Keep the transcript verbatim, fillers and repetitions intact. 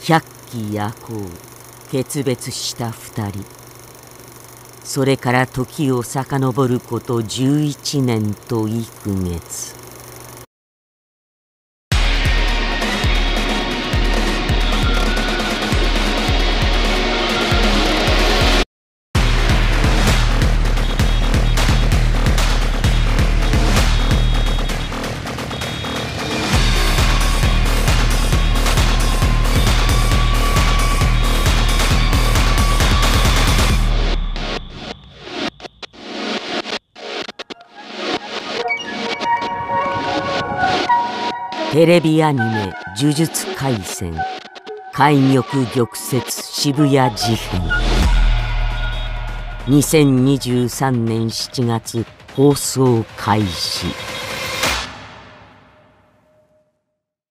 百鬼夜行決別した二人。それから時を遡ること十一年と幾月。テレビアニメ「呪術廻戦懐玉玉折渋谷事変」にせんにじゅうさんねんしちがつ放送開始。